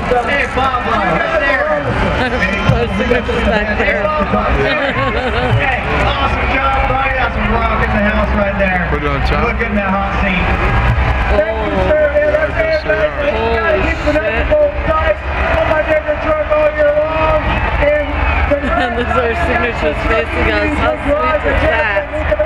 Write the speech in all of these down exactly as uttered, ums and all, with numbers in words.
Hey, Bob, right there. Signatures back there. Hey, awesome job, buddy. That's some rock in the house right there. Put it on top. Look in that hot seat. Thank you, sir. Man, that's it, man. You gotta keep the number tight on my different truck all year long. And these are signatures facing us. How sweet is that?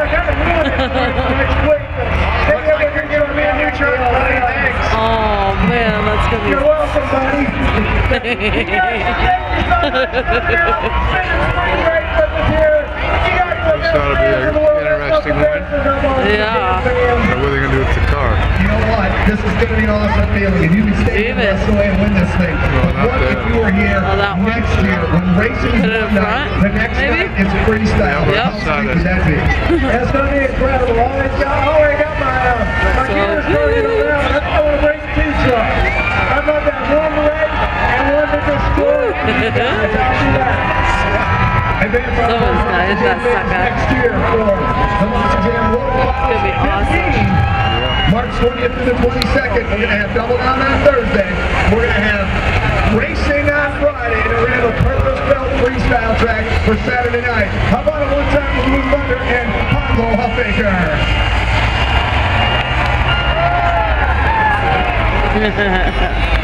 Looks like you're giving me a new truck, buddy. Thanks. Oh man, that's gonna be. You're welcome, buddy. You guys, thank you so much. Great with us here. You guys look This ought to be an interesting one. Yeah. So what are they going to do with the car? You know what? This is going to be an awesome feeling. If you can stay in David. us away and win this thing. Well, But not what if that. you were here Oh, that one? next year when racing is Put it in one night, front, the next maybe? night it's freestyle? Yeah, Yep. How sweet would that be? That's gonna be incredible. I already got, I already got my, uh, my So gears started around. I want to race two trucks. I've got that one to race and one to destroy. I'll do that. Advance our Someone's gonna hit that events sucker. next year for the Monster Jam World gonna be awesome. March twentieth to the twenty-second. We're going to have Double Down on Thursday. We're going to have racing on Friday, and we're going to have a purpose-built freestyle track for Saturday night. How about it one time with Blue Thunder and Pablo Huffaker?